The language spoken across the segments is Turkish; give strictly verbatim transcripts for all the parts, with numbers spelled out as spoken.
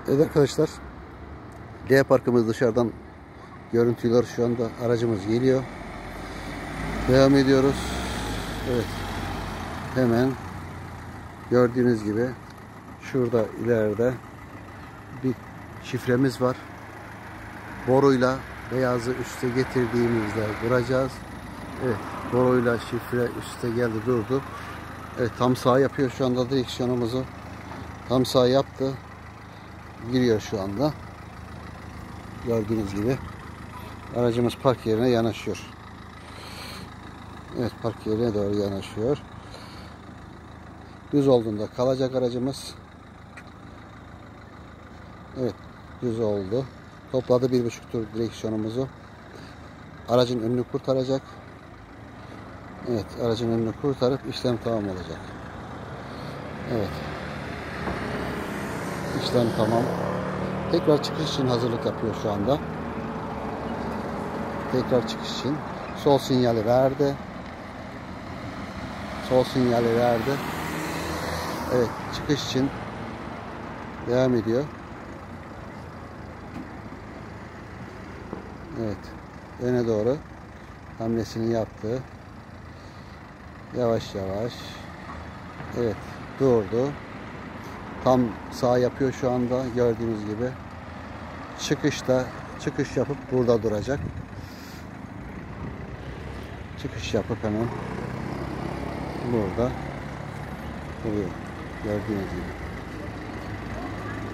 Evet arkadaşlar, D parkımız dışarıdan görüntüler, şu anda aracımız geliyor. Devam ediyoruz. Evet, hemen gördüğünüz gibi şurada ileride bir şifremiz var. Boruyla beyazı üste getirdiğimizde duracağız. Evet, boruyla şifre üste geldi, durdu. Evet, tam sağ yapıyor şu anda direksiyonumuzu. Tam sağ yaptı. Giriyor şu anda. Gördüğünüz gibi aracımız park yerine yanaşıyor. Evet, park yerine doğru yanaşıyor. Düz olduğunda kalacak aracımız. Evet, düz oldu. Topladı bir buçuk tur direksiyonumuzu. Aracın önünü kurtaracak. Evet, aracın önünü kurtarıp işlem tamam olacak. Evet. İşlem tamam. Tekrar çıkış için hazırlık yapıyor şu anda. Tekrar çıkış için sol sinyali verdi. Sol sinyali verdi. Evet, çıkış için devam ediyor. Evet, öne doğru hamlesini yaptı. Yavaş yavaş. Evet, durdu. Tam sağ yapıyor şu anda gördüğünüz gibi. Çıkışta çıkış yapıp burada duracak. Çıkış yapıp hemen burada duruyor. Gördüğünüz gibi.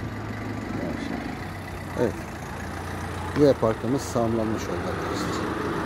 Evet. D parkımız sağlamlanmış oldu arkadaşlar.